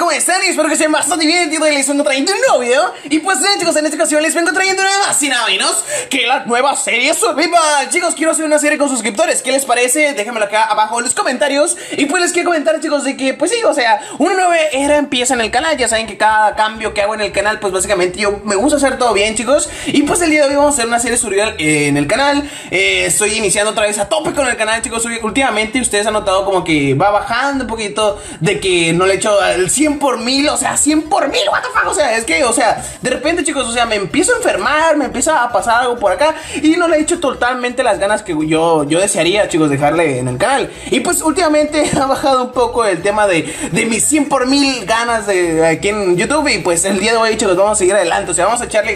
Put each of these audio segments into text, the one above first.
¿cómo están? Y espero que estén bastante bien, tío, y les vengo trayendo un nuevo video. Y pues bien, chicos, en esta ocasión les vengo trayendo nada más y nada menos que la nueva serie Survival. Chicos, quiero hacer una serie con suscriptores. ¿Qué les parece? Déjenmelo acá abajo en los comentarios. Y pues les quiero comentar, chicos, de que, pues sí, o sea, una nueva era empieza en el canal. Ya saben que cada cambio que hago en el canal, pues básicamente yo me gusta hacer todo bien, chicos. Y pues el día de hoy vamos a hacer una serie Survival en el canal. Estoy iniciando otra vez a tope con el canal, chicos. Últimamente ustedes han notado como que va bajando un poquito, de que no le echo el 100 por 1000, o sea, 100 por 1000, what the fuck, o sea, es que, o sea, de repente, chicos, o sea, me empiezo a enfermar, me empieza a pasar algo por acá y no le he hecho totalmente las ganas que yo desearía, chicos, dejarle en el canal. Y pues últimamente ha bajado un poco el tema de mis 100 por 1000 ganas de aquí en YouTube. Y pues el día de hoy, chicos, vamos a seguir adelante, o sea, vamos a echarle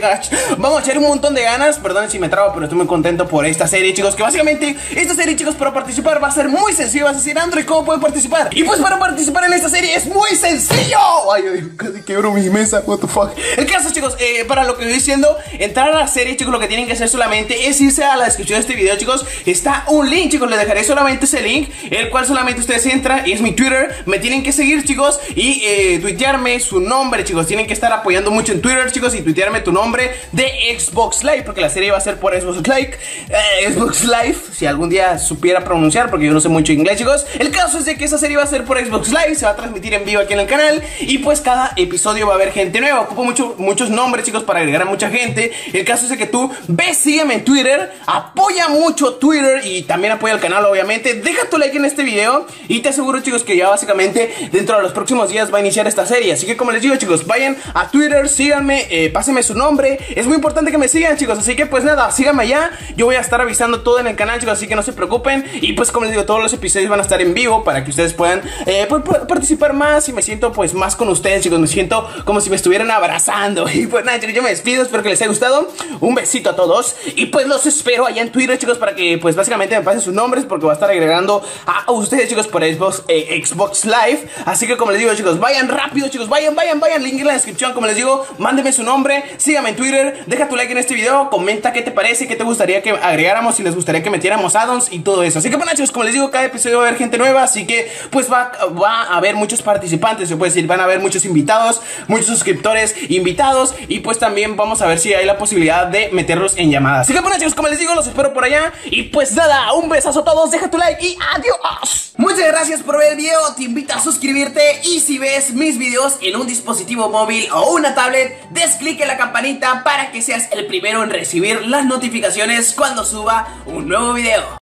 un montón de ganas. Perdón si me trabo, pero estoy muy contento por esta serie, chicos, que básicamente esta serie, chicos, para participar va a ser muy sencillo. Vas a decir, Android, ¿cómo puedo participar? Y pues para participar en esta serie es muy sencillo. Ay, casi quebro mi mesa, what the fuck. El caso, chicos, para lo que estoy diciendo, entrar a la serie, chicos, lo que tienen que hacer solamente es irse a la descripción de este video, chicos. Está un link, chicos, les dejaré solamente ese link, el cual solamente ustedes entran, y es mi Twitter. Me tienen que seguir, chicos, y tuitearme su nombre, chicos. Tienen que estar apoyando mucho en Twitter, chicos, y tuitearme tu nombre de Xbox Live, porque la serie va a ser por Xbox Live, Xbox Live, si algún día supiera pronunciar, porque yo no sé mucho inglés, chicos. El caso es de que esa serie va a ser por Xbox Live, se va a transmitir en vivo aquí en el canal. Y pues cada episodio va a haber gente nueva. Ocupo muchos nombres, chicos, para agregar a mucha gente. El caso es de que tú ves, sígueme en Twitter, apoya mucho Twitter y también apoya el canal, obviamente. Deja tu like en este video y te aseguro, chicos, que ya básicamente dentro de los próximos días va a iniciar esta serie. Así que, como les digo, chicos, vayan a Twitter, síganme, pásenme su nombre. Es muy importante que me sigan, chicos, así que pues nada, síganme allá. Yo voy a estar avisando todo en el canal, chicos, así que no se preocupen. Y pues, como les digo, todos los episodios van a estar en vivo para que ustedes puedan participar más. Y me siento pues más con ustedes, chicos, me siento como si me estuvieran abrazando. Y pues nada, chicos, yo me despido, espero que les haya gustado. Un besito a todos y pues los espero allá en Twitter, chicos, para que pues básicamente me pasen sus nombres, porque va a estar agregando a ustedes, chicos, por Xbox Live. Así que, como les digo, chicos, vayan rápido, chicos, vayan, link en la descripción. Como les digo, mándenme su nombre, síganme en Twitter, deja tu like en este video, comenta qué te parece, qué te gustaría que agregáramos, si les gustaría que metiéramos addons y todo eso. Así que bueno, chicos, como les digo, cada episodio va a haber gente nueva, así que pues va a haber muchos participantes, se puede decir, van a haber muchos invitados, muchos suscriptores invitados, y pues también vamos a ver si hay la posibilidad de meterlos en llamadas. Así que bueno, chicos, como les digo, los espero por allá. Y pues nada, un besazo a todos, deja tu like y adiós. Muchas gracias por ver el video, te invito a suscribirte, y si ves mis videos en un dispositivo móvil o una tablet, des clic en la campanita para que seas el primero en recibir las notificaciones cuando suba un nuevo video.